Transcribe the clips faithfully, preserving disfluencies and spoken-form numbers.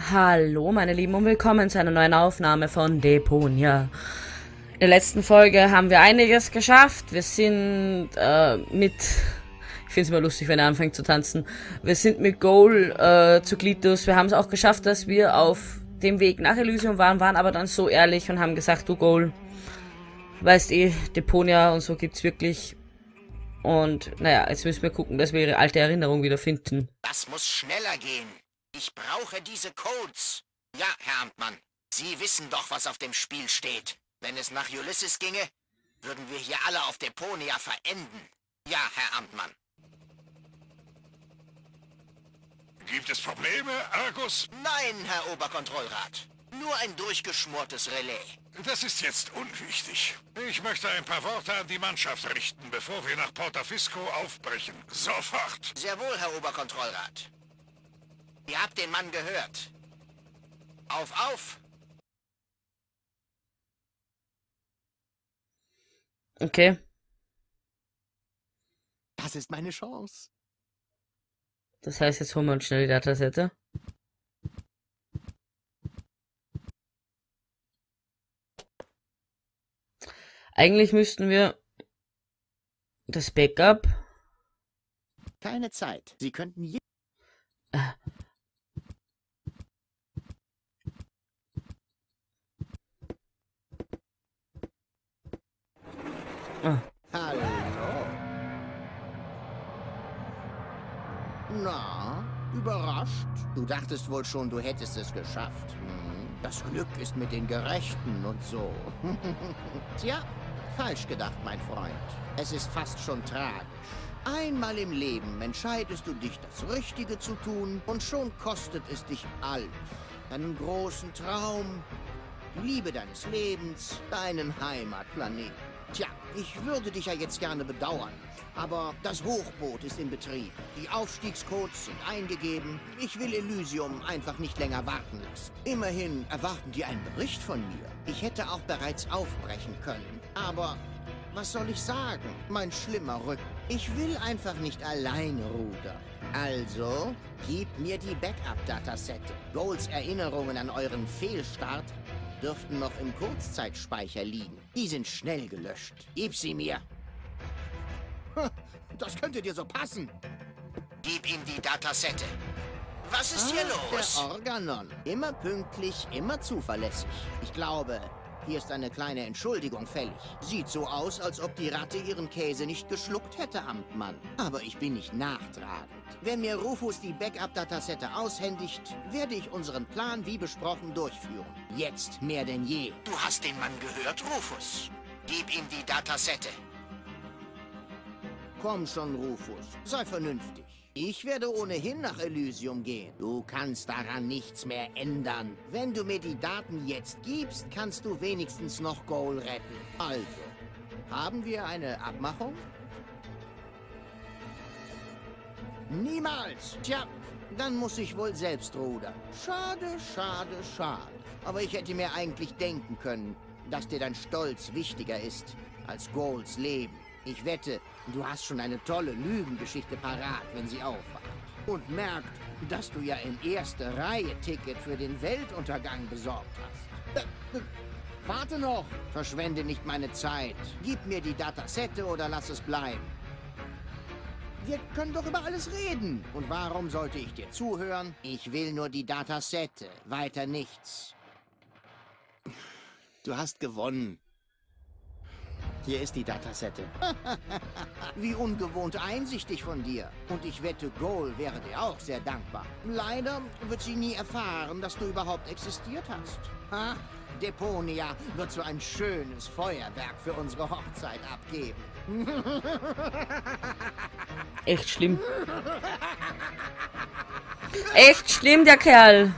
Hallo meine Lieben und willkommen zu einer neuen Aufnahme von Deponia. In der letzten Folge haben wir einiges geschafft. Wir sind äh, mit... Ich finde es immer lustig, wenn er anfängt zu tanzen. Wir sind mit Goal äh, zu Glytus. Wir haben es auch geschafft, dass wir auf dem Weg nach Elysium waren, waren aber dann so ehrlich und haben gesagt, du Goal, weißt eh, Deponia und so gibt's wirklich. Und naja, jetzt müssen wir gucken, dass wir ihre alte Erinnerung wieder finden. Das muss schneller gehen. Ich brauche diese Codes. Ja, Herr Amtmann. Sie wissen doch, was auf dem Spiel steht. Wenn es nach Ulysses ginge, würden wir hier alle auf Deponia verenden. Ja, Herr Amtmann. Gibt es Probleme, Argus? Nein, Herr Oberkontrollrat. Nur ein durchgeschmortes Relais. Das ist jetzt unwichtig. Ich möchte ein paar Worte an die Mannschaft richten, bevor wir nach Portafisco aufbrechen. Sofort. Sehr wohl, Herr Oberkontrollrat. Ihr habt den Mann gehört. Auf, auf! Okay. Das ist meine Chance. Das heißt, jetzt holen wir uns schnell die Datasette. Eigentlich müssten wir das Backup... Keine Zeit. Sie könnten je... Äh. Ah. Hallo. Na, überrascht? Du dachtest wohl schon, du hättest es geschafft. Hm, das Glück ist mit den Gerechten und so. Tja, falsch gedacht, mein Freund. Es ist fast schon tragisch. Einmal im Leben entscheidest du dich, das Richtige zu tun, und schon kostet es dich alles. Deinen großen Traum, die Liebe deines Lebens, deinen Heimatplaneten. Tja, ich würde dich ja jetzt gerne bedauern, aber das Hochboot ist in Betrieb. Die Aufstiegscodes sind eingegeben. Ich will Elysium einfach nicht länger warten lassen. Immerhin erwarten die einen Bericht von mir. Ich hätte auch bereits aufbrechen können, aber... Was soll ich sagen? Mein schlimmer Rücken. Ich will einfach nicht alleine rudern. Also, gib mir die Backup-Datasette. Goals Erinnerungen an euren Fehlstart dürften noch im Kurzzeitspeicher liegen. Die sind schnell gelöscht. Gib sie mir. Das könnte dir so passen. Gib ihm die Datasette. Was ist hier ah, los? Der Organon. Immer pünktlich, immer zuverlässig. Ich glaube... Hier ist eine kleine Entschuldigung fällig. Sieht so aus, als ob die Ratte ihren Käse nicht geschluckt hätte, Amtmann. Aber ich bin nicht nachtragend. Wenn mir Rufus die Backup-Datasette aushändigt, werde ich unseren Plan wie besprochen durchführen. Jetzt mehr denn je. Du hast den Mann gehört, Rufus. Gib ihm die Datasette. Komm schon, Rufus. Sei vernünftig. Ich werde ohnehin nach Elysium gehen. Du kannst daran nichts mehr ändern. Wenn du mir die Daten jetzt gibst, kannst du wenigstens noch Goal retten. Also, haben wir eine Abmachung? Niemals! Tja, dann muss ich wohl selbst rudern. Schade, schade, schade. Aber ich hätte mir eigentlich denken können, dass dir dein Stolz wichtiger ist als Goals Leben. Ich wette, du hast schon eine tolle Lügengeschichte parat, wenn sie aufwacht. Und merkt, dass du ja in erster Reihe Ticket für den Weltuntergang besorgt hast. Äh, äh, warte noch! Verschwende nicht meine Zeit. Gib mir die Datasette oder lass es bleiben. Wir können doch über alles reden. Und warum sollte ich dir zuhören? Ich will nur die Datasette, weiter nichts. Du hast gewonnen. Hier ist die Datasette. Wie ungewohnt einsichtig von dir. Und ich wette, Goal wäre dir auch sehr dankbar. Leider wird sie nie erfahren, dass du überhaupt existiert hast. Ha? Deponia wird so ein schönes Feuerwerk für unsere Hochzeit abgeben. Echt schlimm. Echt schlimm, der Kerl.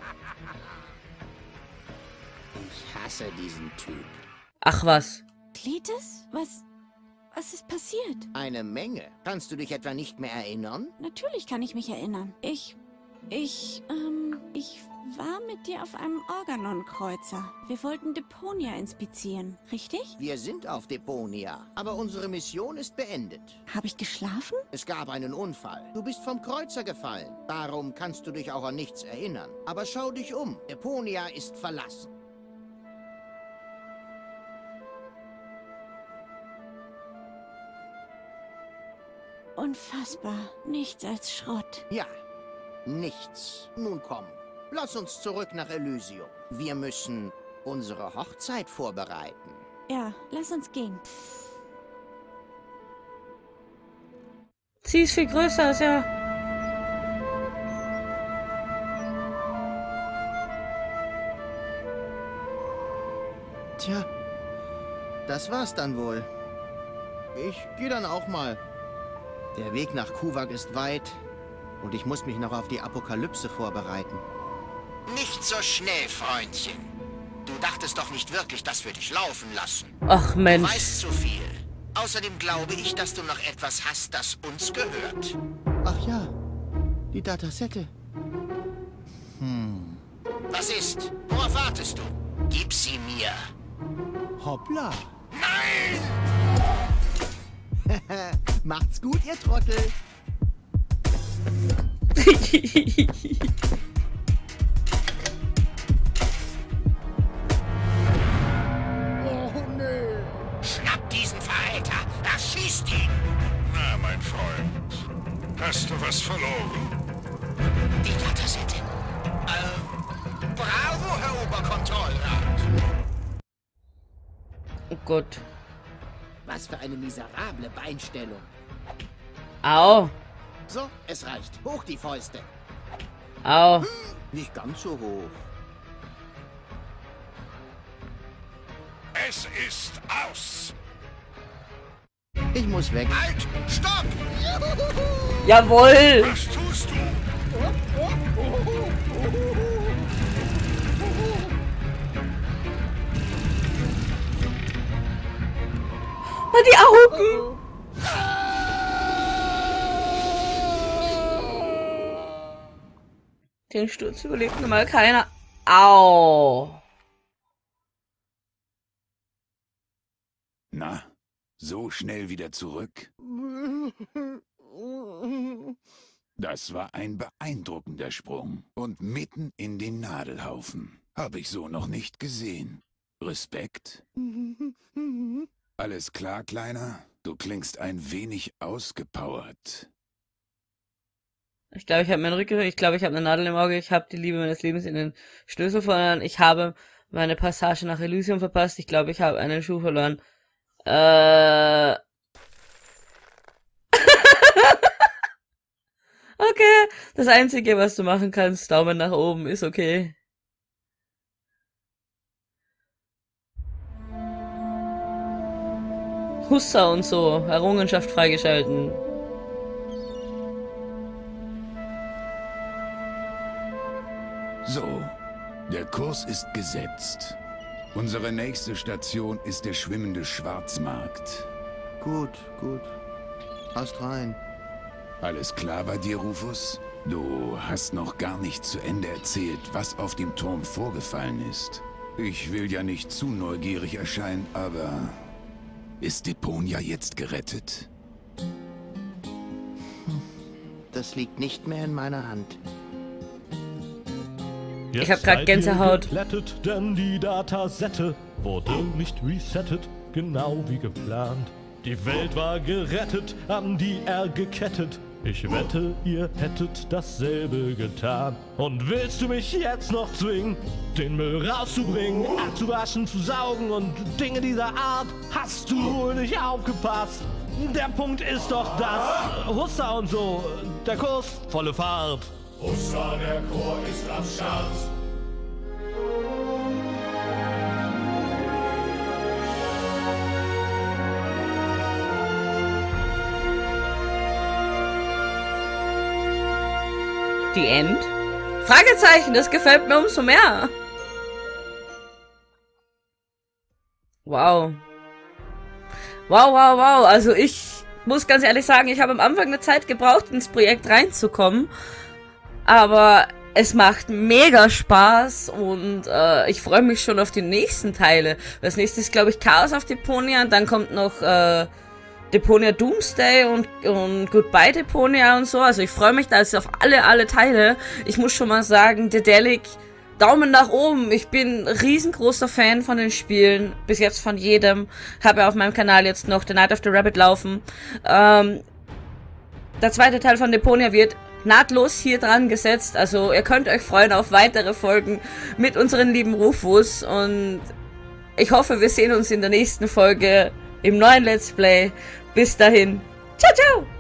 Ich hasse diesen Typ. Ach was. Cletus? Was... was ist passiert? Eine Menge. Kannst du dich etwa nicht mehr erinnern? Natürlich kann ich mich erinnern. Ich... ich, ähm... Ich war mit dir auf einem Organon-Kreuzer. Wir wollten Deponia inspizieren, richtig? Wir sind auf Deponia, aber unsere Mission ist beendet. Habe ich geschlafen? Es gab einen Unfall. Du bist vom Kreuzer gefallen. Darum kannst du dich auch an nichts erinnern. Aber schau dich um. Deponia ist verlassen. Unfassbar. Nichts als Schrott. Ja, nichts. Nun komm, lass uns zurück nach Elysium. Wir müssen unsere Hochzeit vorbereiten. Ja, lass uns gehen. Sie ist viel größer als er. Tja, das war's dann wohl. Ich gehe dann auch mal. Der Weg nach Kuvak ist weit und ich muss mich noch auf die Apokalypse vorbereiten. Nicht so schnell, Freundchen. Du dachtest doch nicht wirklich, dass wir dich laufen lassen. Ach Du Mensch. weißt zu viel. Außerdem glaube ich, dass du noch etwas hast, das uns gehört. Ach ja, die Datasette. Was ist? Worauf wartest du? Gib sie mir. Hoppla. Nein! Macht's gut, ihr Trottel. Oh, nö. Schnapp diesen Verräter! Erschießt ihn! Na, mein Freund, hast du was verloren? Die Datasette. Äh, bravo, Herr Oberkontrollrat. Oh Gott. Was für eine miserable Beinstellung. Au. So, es reicht. Hoch die Fäuste. Au. Nicht ganz so hoch. Es ist aus. Ich muss weg. Halt! Stopp! Jawohl. Was tust du? Oh, die Augen. Den Sturz überlebt normal keiner. Au. Na, so schnell wieder zurück? Das war ein beeindruckender Sprung. Und mitten in den Nadelhaufen. Habe ich so noch nicht gesehen. Respekt. Alles klar, Kleiner? Du klingst ein wenig ausgepowert. Ich glaube, ich habe meinen Rücken, ich glaube, ich habe eine Nadel im Auge, ich habe die Liebe meines Lebens in den Schlüssel verloren, ich habe meine Passage nach Elysium verpasst, ich glaube, ich habe einen Schuh verloren. Äh... Okay, das Einzige, was du machen kannst, Daumen nach oben, ist okay. Hussa und so, Errungenschaft freigeschalten. So, der Kurs ist gesetzt. Unsere nächste Station ist der schwimmende Schwarzmarkt. Gut, gut. Hast rein. Alles klar bei dir, Rufus? Du hast noch gar nicht zu Ende erzählt, was auf dem Turm vorgefallen ist. Ich will ja nicht zu neugierig erscheinen, aber... Ist Deponia jetzt gerettet? Das liegt nicht mehr in meiner Hand. Ich hab grad Gänsehaut. Geplättet, denn die Datasette wurde nicht resettet, genau wie geplant. Die Welt war gerettet, an die er gekettet. Ich wette, ihr hättet dasselbe getan. Und willst du mich jetzt noch zwingen, den Müll rauszubringen, abzuwaschen, zu saugen und Dinge dieser Art? Hast du wohl nicht aufgepasst? Der Punkt ist doch das. Hussa und so, der Kurs, volle Fahrt. Hussa, der Chor ist am Start. Die End? Fragezeichen, das gefällt mir umso mehr. Wow. Wow, wow, wow. Also ich muss ganz ehrlich sagen, ich habe am Anfang eine Zeit gebraucht, ins Projekt reinzukommen. Aber es macht mega Spaß und äh, ich freue mich schon auf die nächsten Teile. Das nächste ist, glaube ich, Chaos auf Deponia und dann kommt noch äh, Deponia Doomsday und, und Goodbye Deponia und so. Also ich freue mich da jetzt auf alle, alle Teile. Ich muss schon mal sagen, Dedelic, Daumen nach oben. Ich bin riesengroßer Fan von den Spielen. Bis jetzt von jedem. Habe ja auf meinem Kanal jetzt noch The Night of the Rabbit laufen. Ähm, der zweite Teil von Deponia wird nahtlos hier dran gesetzt. Also ihr könnt euch freuen auf weitere Folgen mit unseren lieben Rufus. Und ich hoffe, wir sehen uns in der nächsten Folge im neuen Let's Play. Bis dahin. Ciao, ciao!